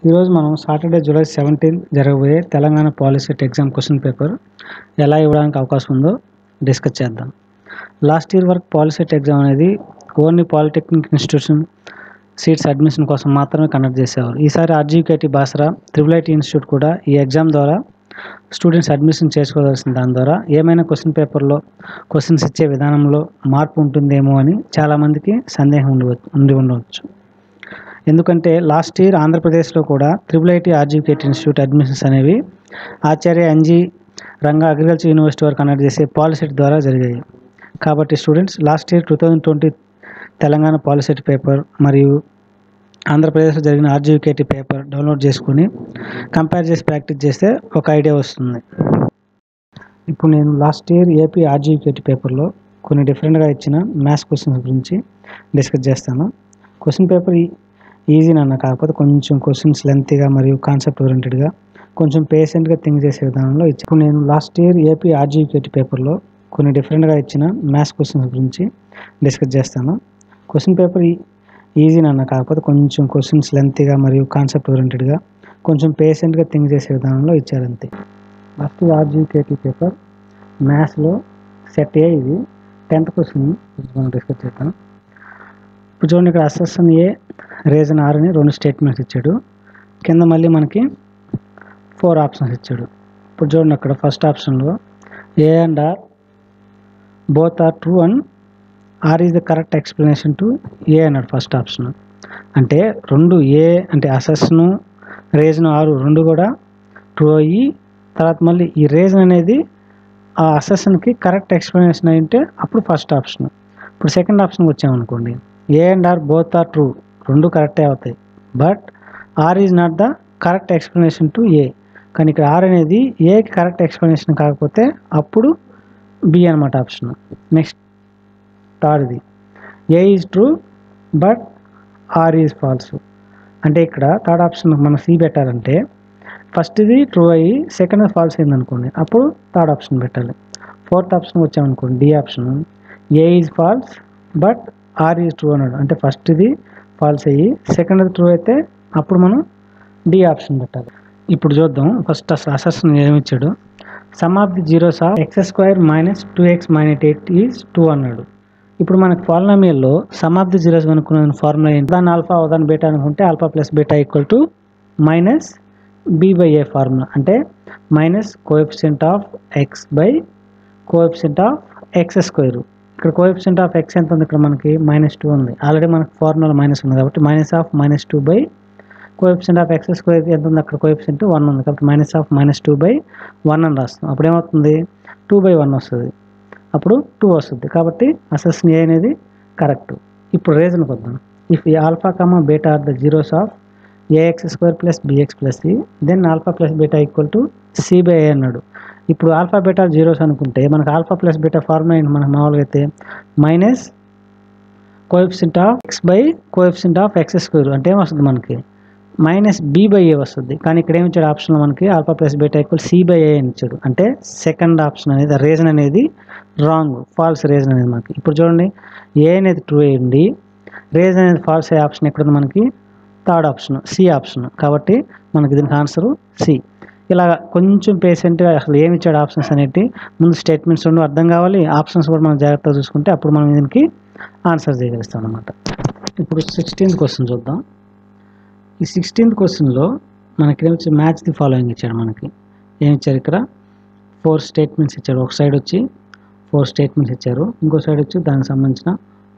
ఈరోజు మనం Saturday July 17 జరగబోయే Telangana POLYCET exam question paper ఎలా ఇవ్వడానికి అవకాశం ఉందో డిస్కస్ చేద్దాం. లాస్ట్ ఇయర్ వరకు పాలిసెట్ ఎగ్జామ్ అనేది only polytechnic institution seats admission కోసం మాత్రమే కండక్ట్ చేసేవారు. ఈసారి ఆర్జీకేటీ బాసరా ట్రిపుల్ ఇన్స్టిట్యూట్ కూడా ఈ ఎగ్జామ్ ద్వారా స్టూడెంట్స్ అడ్మిషన్ చేసుకోవాల్సిన దాని ద్వారా ఏమైనా క్వశ్చన్ పేపర్లో క్వశ్చన్స్ ఇచ్చే విధానంలో మార్పు ఉంటుందేమో అని చాలామందికి సందేహం ఉండి ఉండవచ్చు. ఎందుకంటే లాస్ట్ ఇయర్ ఆంధ్రప్రదేశ్లో కూడా ట్రిపుల్ ఆర్జీకేటీ ఇన్స్టిట్యూట్ అడ్మిషన్స్ అనేవి Acharya N G Ranga agriculture university వారు కండక్ట్ చేసే పాలిసెట్ ద్వారా జరిగాయి. కాబట్టి students last year 2020 Telangana POLYCET paper మరియు ఆంధ్రప్రదేశ్లో జరిగిన ఆర్జీకేటీ పేపర్ డౌన్లోడ్ చేసుకుని కంపేర్ చేసి ప్రాక్టీస్ చేస్తే ఒక ఐడియా వస్తుంది. ఇప్పుడు నేను లాస్ట్ ఇయర్ ఏపీ ఆర్జీకేటీ పేపర్లో కొన్ని డిఫరెంట్గా ఇచ్చిన మ్యాథ్స్ క్వశ్చన్స్ గురించి డిస్కస్ చేస్తాను. క్వశ్చన్ పేపర్ ఈజీ అన్న, కాకపోతే కొంచెం క్వశ్చన్స్ లెంతీగా మరియు కాన్సెప్ట్ ఓరియంటెడ్గా కొంచెం పేషెంట్గా థింక్ చేసే విధానంలో ఇచ్చి ఇప్పుడు నేను లాస్ట్ ఇయర్ ఏపీ ఆర్జీకేటీ పేపర్లో కొన్ని డిఫరెంట్గా ఇచ్చిన మ్యాథ్స్ క్వశ్చన్స్ గురించి డిస్కస్ చేస్తాను. క్వశ్చన్ పేపర్ ఈజీ అన్న, కాకపోతే కొంచెం క్వశ్చన్స్ లెంతీగా మరియు కాన్సెప్ట్ ఓరియంటెడ్గా కొంచెం పేషెంట్గా థింక్ చేసే విధానంలో ఇచ్చారంతే. ఫస్ట్ ఆర్జీకేటీ పేపర్ మ్యాథ్స్లో సెట్ ఏ, ఇది 10th క్వశ్చన్ మనం డిస్కస్ చేద్దాం. ఇప్పుడు చూడండి, ఇక్కడ అసెషన్ ఏ రీజన్ ఆర్ అని 2 స్టేట్మెంట్స్ ఇచ్చాడు. కింద మళ్ళీ మనకి 4 ఆప్షన్స్ ఇచ్చాడు. ఇప్పుడు చూడండి, అక్కడ ఫస్ట్ ఆప్షన్లో A and R both are true and R is the correct explanation to A అన్నాడు ఫస్ట్ ఆప్షన్. అంటే రెండు ఏ అంటే అసెషను రీజన్ ఆరు రెండు కూడా ట్రూ అయ్యి తర్వాత మళ్ళీ ఈ రీజన్ అనేది ఆ అసెషన్కి కరెక్ట్ ఎక్స్ప్లెనేషన్ అయితే అప్పుడు ఫస్ట్ ఆప్షన్. ఇప్పుడు సెకండ్ ఆప్షన్కి వచ్చామనుకోండి, A and R both are true రెండు కరెక్టే అవుతాయి, but R is not the correct explanation to A. కానీ ఇక్కడ ఆర్ అనేది ఏకి కరెక్ట్ ఎక్స్ప్లెనేషన్ కాకపోతే అప్పుడు బి అనమాట ఆప్షన్. నెక్స్ట్ థర్డ్ది A is true but R is false. అంటే ఇక్కడ థర్డ్ ఆప్షన్ మనం సి పెట్టాలంటే ఫస్ట్ది ట్రూ అయ్యి సెకండ్ ఫాల్స్ అయిందనుకోండి, అప్పుడు థర్డ్ ఆప్షన్ పెట్టాలి. ఫోర్త్ ఆప్షన్ వచ్చామనుకోండి, D option A is false but R is true అన్నాడు. అంటే ఫస్ట్ది ఫాల్స్ అయ్యి సెకండ్ది ట్రూ అయితే అప్పుడు మనం డి ఆప్షన్ పెట్టాలి. ఇప్పుడు చూద్దాం, ఫస్ట్ అసెషన్ ఏమి ఇచ్చాడు. Sum of the zeros of x² - 2x - 8 is 2 అన్నాడు. ఇప్పుడు మనకు పాలినామియల్లో సమ్ ఆఫ్ ది జీరోస్ కనుక్కున్న ఫార్ములా ఏంటి, దాని ఆల్ఫా దాని బీటా అనుకుంటే alpha plus beta equal to minus b/a formula. అంటే minus coefficient of x by coefficient of x². ఇక్కడ కోఎఫిషియంట్ ఆఫ్ x ఎంత ఉంది, ఇక్కడ మనకి -2 ఉంది. ఆల్రెడీ మనకు ఫార్ములా మైనస్ ఉంది కాబట్టి minus of -2 by coefficient of x² ఎంత ఉంది, అక్కడ కోఎఫిషియంట్ 1 ఉంది కాబట్టి మైనస్ ఆఫ్ -2 బై 1 అని రాస్తాం. అప్పుడు ఏమవుతుంది, 2/1 వస్తుంది, అప్పుడు 2 వస్తుంది. కాబట్టి అసెషన్ ఏ అనేది కరెక్ట్. ఇప్పుడు రీజన్కి వద్దాం. If alpha beta are the zeros of ax² + bx + c then alpha plus beta equal to c/a అన్నాడు. ఇప్పుడు ఆల్ఫా బీటా జీరోస్ అనుకుంటే మనకు ఆల్ఫా ప్లస్ బీటా ఫార్ములా ఏంటి, మనకు మామూలుగా అయితే minus coefficient of x by coefficient of x² అంటే ఏమొస్తుంది, మనకి మైనస్ b/a వస్తుంది. కానీ ఇక్కడ ఏమి ఇచ్చాడు ఆప్షన్లో, మనకి alpha plus beta equal c/a అని ఇచ్చాడు. అంటే సెకండ్ ఆప్షన్ అనేది రీజన్ అనేది రాంగ్, ఫాల్స్ రీజన్ అనేది మనకి. ఇప్పుడు చూడండి, ఏ అనేది ట్రూ అయ్యింది, రీజన్ అనేది ఫాల్స్ అయ్యే ఆప్షన్ ఎక్కడ ఉంది, మనకి థర్డ్ ఆప్షన్ సి ఆప్షన్. కాబట్టి మనకి దీనికి ఆన్సరు సి. ఇలా కొంచెం పేషెంట్గా అసలు ఏమి ఇచ్చాడు ఆప్షన్స్ అనేవి ముందు స్టేట్మెంట్స్ రెండు అర్థం కావాలి, ఆప్షన్స్ కూడా మనం జాగ్రత్తగా చూసుకుంటే అప్పుడు మనం దీనికి ఆన్సర్ చేయగలుగుతాం అనమాట. ఇప్పుడు 16th క్వశ్చన్ చూద్దాం. ఈ 16th క్వశ్చన్లో మనకి ఏమి మ్యాచ్ ది ఫాలోయింగ్ ఇచ్చాడు. మనకి ఏమి ఇచ్చారు, ఇక్కడ 4 స్టేట్మెంట్స్ ఇచ్చాడు. ఒక సైడ్ వచ్చి 4 స్టేట్మెంట్స్ ఇచ్చారు, ఇంకో సైడ్ వచ్చి దానికి సంబంధించిన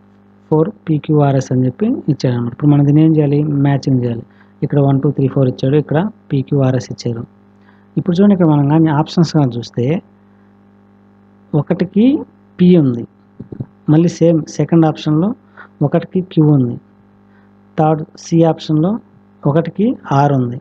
4 PQRS అని చెప్పి ఇచ్చాడు అనమాట. ఇప్పుడు మనం దీన్ని ఏం చేయాలి, మ్యాచింగ్ చేయాలి. ఇక్కడ 1 2 3 4 ఇచ్చాడు, ఇక్కడ PQRS ఇచ్చారు. ఇప్పుడు చూడండి, ఇక్కడ మనం కానీ ఆప్షన్స్ కానీ చూస్తే ఒకటికి P ఉంది, మళ్ళీ సేమ్ సెకండ్ ఆప్షన్లో ఒకటికి Q ఉంది, థర్డ్ సి ఆప్షన్లో ఒకటికి R ఉంది,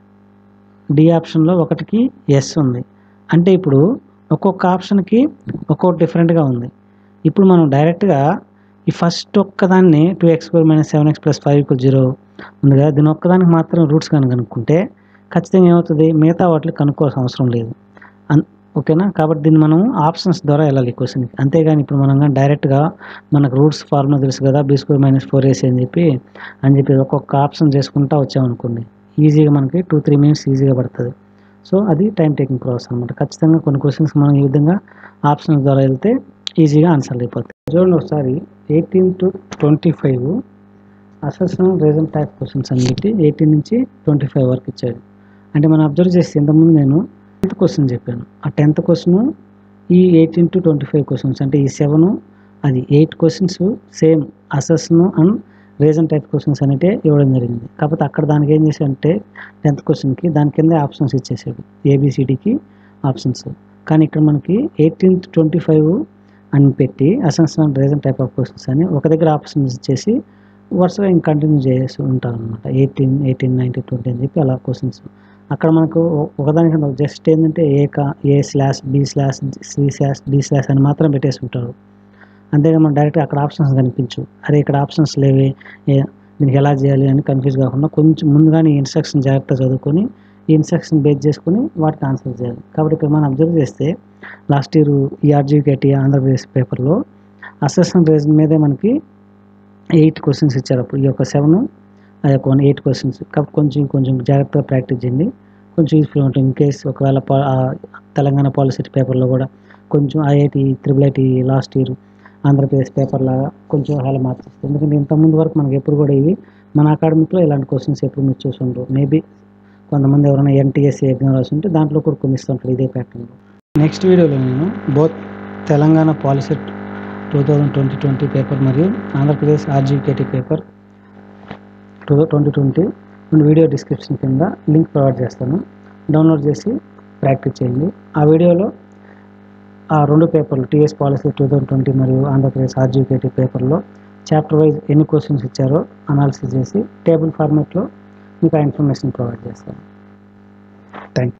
డి ఆప్షన్లో ఒకటికి S ఉంది. అంటే ఇప్పుడు ఒక్కొక్క ఆప్షన్కి ఒక్కొక్క డిఫరెంట్గా ఉంది. ఇప్పుడు మనం డైరెక్ట్గా ఈ ఫస్ట్ ఒక్కదాన్ని 2x² - 7x + 5 = 0 ఉంది కదా, దీని ఒక్కదానికి మాత్రం రూట్స్ కానీ కనుక్కుంటే ఖచ్చితంగా ఏమవుతుంది, మిగతా వాటికి కనుక్కోవాల్సిన అవసరం లేదు. ఓకేనా. కాబట్టి దీన్ని మనం ఆప్షన్స్ ద్వారా వెళ్ళాలి క్వశ్చన్కి, అంతేగాని ఇప్పుడు మనం కానీ డైరెక్ట్గా మనకు రూట్స్ ఫార్ములా తెలుసు కదా, b² - 4ac అని చెప్పి ఒక్కొక్క ఆప్షన్ చేసుకుంటా వచ్చామనుకోండి, ఈజీగా మనకి 2-3 మినిట్స్ ఈజీగా పడుతుంది. సో అది టైం టేకింగ్ ప్రాసెస్ అనమాట. ఖచ్చితంగా కొన్ని క్వశ్చన్స్ మనం ఈ విధంగా ఆప్షన్స్ ద్వారా వెళ్తే ఈజీగా ఆన్సర్లు అయిపోతాయి. చూడండి ఒకసారి 18-25 అసెస్మెంట్ రీజన్ టైప్ క్వశ్చన్స్ అని పెట్టి 18 నుంచి 25 వరకు ఇచ్చాడు. అంటే మనం అబ్జర్వ్ చేస్తే ఇంతకుముందు నేను 10th క్వశ్చన్ చెప్పాను. ఆ 10th క్వశ్చన్ ఈ 18-25 క్వశ్చన్స్ అంటే ఈ 7 అది 8 క్వశ్చన్స్ సేమ్ అసెస్ను అండ్ రీజన్ టైప్ క్వశ్చన్స్ అనేవి ఇవ్వడం జరిగింది. కాకపోతే అక్కడ దానికి ఏం చేశాడంటే 10th క్వశ్చన్కి దాని కింద ఆప్షన్స్ ఇచ్చేసాడు, ఏబిసిడికి ఆప్షన్స్. కానీ ఇక్కడ మనకి 18-25 అని పెట్టి assessment and reason type of questions అని ఒక దగ్గర ఆప్షన్స్ ఇచ్చేసి వరుసగా ఇంకా కంటిన్యూ చేసి ఉంటారు అనమాట. 18, 19, 20 అని చెప్పి అలా క్వశ్చన్స్. అక్కడ మనకు ఒకదాని కింద జస్ట్ ఏంటంటే A/B/C/D/ అని మాత్రం పెట్టేసి ఉంటారు. అంతేగా మనం డైరెక్ట్గా అక్కడ ఆప్షన్స్ కనిపించు, అరే ఇక్కడ ఆప్షన్స్ లేవే, దీనికి ఎలా చేయాలి అని కన్ఫ్యూజ్ కాకుండా కొంచెం ముందుగానే ఇన్స్ట్రక్షన్ జాగ్రత్తగా చదువుకొని ఈ ఇన్స్ట్రక్షన్ బేస్ చేసుకొని వాటికి ఆన్సర్ చేయాలి. కాబట్టి ఇక్కడ మనం అబ్జర్వ్ చేస్తే లాస్ట్ ఇయర్ ఈ ఆర్జీకేటీ ఆంధ్రప్రదేశ్ పేపర్లో అసెస్మెంట్ రీజన్ మీదే మనకి 8 క్వశ్చన్స్ ఇచ్చారు. అప్పుడు ఈ యొక్క 7 అది ఒక 8 క్వశ్చన్స్. కాబట్టి కొంచెం జాగ్రత్తగా ప్రాక్టీస్ చేయండి, కొంచెం యూస్ఫుల్ ఉంటుంది. ఇన్ కేస్ ఒకవేళ తెలంగాణ పాలసీ పేపర్లో కూడా కొంచెం IIT, IIIT last year Andhra Pradesh paper లాగా కొంచెం హైలైట్ మార్క్స్ ఇస్తుంది. ఎందుకంటే ఇంతకుముందు వరకు మనకి ఎప్పుడు కూడా ఇవి మన అకాడమిక్లో ఇలాంటి క్వశ్చన్స్ ఎప్పుడు మీరు చూసి ఉండరు. మేబీ కొంతమంది ఎవరైనా NTSC ఎగ్జామ్ రాసి ఉంటే దాంట్లో కూడా కొన్ని ఇస్తుంటారు ఇదే ప్యాటర్న్లో. నెక్స్ట్ వీడియోలో నేను బోత్ తెలంగాణ పాలసీ 2020 పేపర్ మరియు Andhra Pradesh RGKT paper 2020 video description కింద లింక్ ప్రొవైడ్ చేస్తాను, డౌన్లోడ్ చేసి ప్రాక్టీస్ చేయండి. ఆ వీడియోలో ఆ 2 పేపర్లు టీఎస్ పాలసీ 2020 మరియు ఆంధ్రప్రదేశ్ ఆర్జీకేటీ పేపర్లో చాప్టర్ వైజ్ ఎన్ని క్వశ్చన్స్ ఇచ్చారో అనాలిసిస్ చేసి టేబుల్ ఫార్మాట్లో మీకు ఆ ఇన్ఫర్మేషన్ ప్రొవైడ్ చేస్తాను. Thank you.